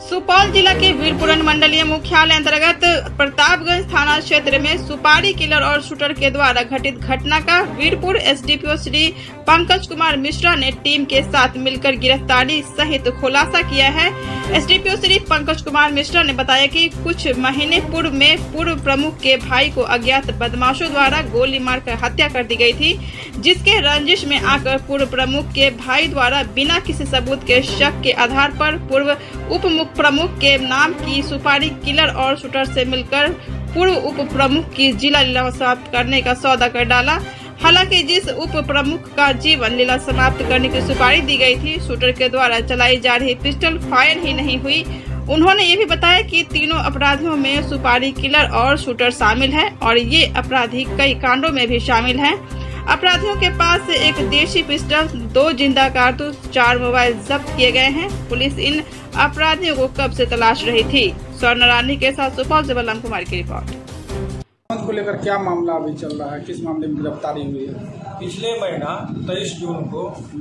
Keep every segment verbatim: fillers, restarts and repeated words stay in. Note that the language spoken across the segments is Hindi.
सुपौल जिला के वीरपुर मंडलीय मुख्यालय अंतर्गत प्रतापगंज थाना क्षेत्र में सुपारी किलर और शूटर के द्वारा घटित घटना का वीरपुर एसडीपीओ श्री पंकज कुमार मिश्रा ने टीम के साथ मिलकर गिरफ्तारी सहित खुलासा किया है। एसडीपीओ श्री पंकज कुमार मिश्रा ने बताया कि कुछ महीने पूर्व में पूर्व प्रमुख के भाई को अज्ञात बदमाशों द्वारा गोली मारकर हत्या कर दी गई थी, जिसके रंजिश में आकर पूर्व प्रमुख के भाई द्वारा बिना किसी सबूत के शक के आधार पर पूर्व उप प्रमुख के नाम की सुपारी किलर और शूटर से मिलकर पूर्व उप प्रमुख की जिला लीला समाप्त करने का सौदा कर डाला। हालांकि जिस उप प्रमुख का जीवन लीला समाप्त करने की सुपारी दी गई थी, शूटर के द्वारा चलाई जा रही पिस्टल फायर ही नहीं हुई। उन्होंने ये भी बताया कि तीनों अपराधियों में सुपारी किलर और शूटर शामिल है और ये अपराधी कई कांडों में भी शामिल हैं। अपराधियों के पास से एक देशी पिस्टल, दो जिंदा कारतूस, चार मोबाइल जब्त किए गए हैं। पुलिस इन अपराधियों को कब से तलाश रही थी। स्वर्ण रानी के साथ सुपौल से बलराम कुमार की रिपोर्ट। को लेकर क्या मामला अभी चल रहा है, किस मामले में गिरफ्तारी हुई है? पिछले महीना तेईस जून को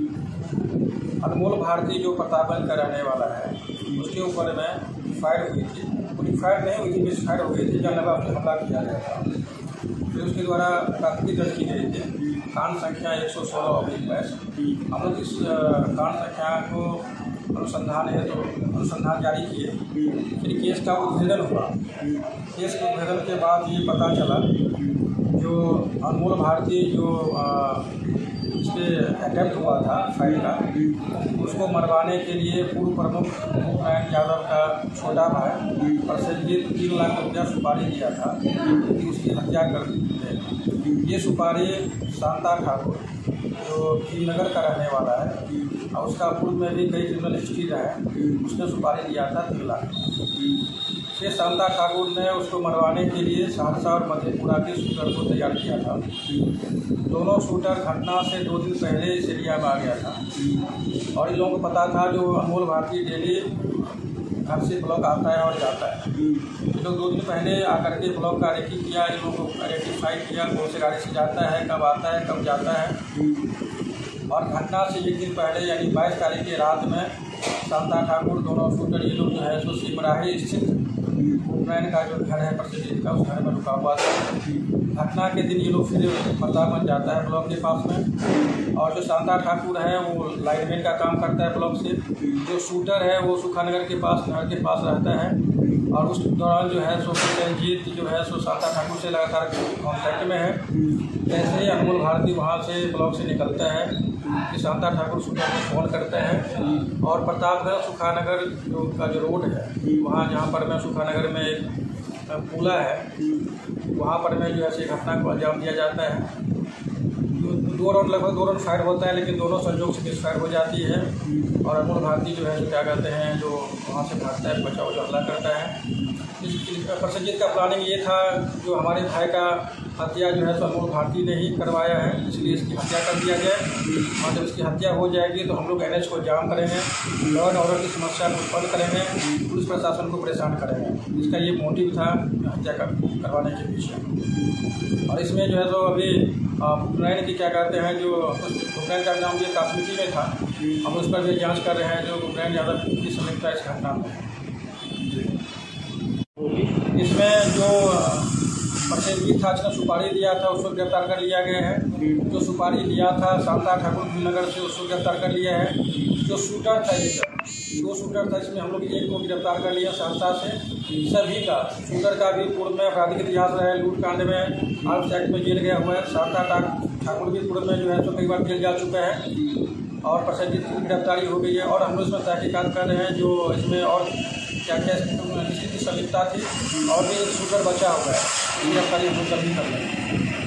अनमोल भारती जो प्रतापगंज का रहने वाला है, उसके ऊपर में फायर हुई थी। पूरी फायर नहीं हुई थी, मिस फायर हुई थी, जानलेवा हमला किया गया था। फिर उसके द्वारा प्राथमिकी दर्ज की गई थी, कांड संख्या एक सौ सोलह ऑब्लिक बाईस। हम लोग इस कांड संख्या को अनुसंधान है तो अनुसंधान जारी किए। फिर केस का उद्भेदन हुआ। केस के उद्भेदन के बाद ये पता चला जो अनमोल भारती जो इस पर अटैम्प्ट हुआ था फाइल का, उसको मरवाने के लिए पूर्व प्रमुख नारायण यादव का छोटा भाई प्रसेनजीत तीन लाख रुपया सुपारी दिया था कि उसकी हत्या कर दी। ये सुपारी शांता ठाकुर जो भीमनगर का रहने वाला है और उसका पूर्व में भी कई क्रिमिनल हिस्ट्री रहा है, उसने सुपारी दिया था तीन लाख। फिर शांता ठाकुर ने उसको मरवाने के लिए सहरसा और मधेपुरा के शूटर को तैयार किया था। दोनों शूटर घटना से दो दिन पहले इस एरिया में आ गया था और इन लोगों को पता था जो अनमोल भारती डेली घर से ब्लॉक आता है और जाता है। ये लोग दो दिन पहले आकर के ब्लॉक का रेकी किया, इन लोगों को आइडेंटिफाई किया कौन से गाड़ी से जाता है, कब आता है, कब जाता है। और घटना से एक दिन पहले यानी बाईस तारीख की रात में शांता ठाकुर दोनों शूटर ये लोग जो है सो सिमराही स्थित उपनयन का जो घर है प्रसिद्ध का, उस घर में रुका हुआ था। घटना के दिन ये लोग फिर प्रतापगंज जाता है ब्लॉक के पास में, और जो शांता ठाकुर है वो लाइनमैन का काम करता है ब्लॉक से। जो शूटर है वो सुखानगर के पास घर के पास रहता है और उस दौरान जो है सो रंजीत जो है सो शांता ठाकुर से लगातार कॉन्टैक्ट में है। जैसे ही अनमोल भारती वहाँ से ब्लॉक से निकलता है कि शांता ठाकुर शूटर को फ़ोन करते हैं और प्रतापगंज सुखानगर जो का जो रोड है वहाँ जहाँ पर मैं सुखानगर में एक पुला है वहाँ पर में जो है घटना को अंजाम दिया जाता है। दो राउंड लगभग दो राउंड फायर होता है, लेकिन दोनों संयोग से मिस फायर हो जाती है और अनमोल भारती जो है जो क्या कहते हैं जो वहाँ से भागता है, बचाव जो हमला करता है। इस प्रसंजित का प्लानिंग ये था जो हमारे भाई का हत्या जो है तो अनमोल भारती ने ही करवाया है, इसलिए इसकी हत्या कर दिया जाए। और जब इसकी हत्या हो जाएगी तो हम लोग एन एच को जाम करेंगे, लॉ एंड ऑर्डर की समस्या को उत्पन्न करेंगे, पुलिस प्रशासन को परेशान करेंगे। इसका ये मोटिव था हत्या कर, करवाने के पीछे। और इसमें जो है तो अभी उपनयन की क्या कहते हैं जो उपनयन का नाम ये प्राथमिकी में था, हम उस पर भी जाँच कर रहे हैं जो उपनयन यादव की संलिप्तता इस घटना में। इसमें जो प्रसेनजीत था जिसने सुपारी दिया था उसको गिरफ्तार कर लिया गया है। जो सुपारी लिया था शांता ठाकुर भीमनगर से उसको गिरफ्तार कर लिया है। जो शूटर था ये दो शूटर था, इसमें हम लोग एक को गिरफ्तार कर लिया सहरसा से। सभी का शूटर का भी पूर्व में आपराधिक इतिहास रहा है, लूट कांड में आर्म्स एक्ट में जेल गया हुआ है। शांता ठाकुर भी पूर्व में जो है तो कई बार जेल जा चुका है और प्रसेनजीत की गिरफ्तारी हो गई है। और हम लोग इसमें तहकीकात कर रहे हैं जो इसमें और क्या क्या किसी की संलिप्तता थी और भी शूटर बचा हुआ है, गिरफ्तारी हम लोग जल्दी कर रहे हैं।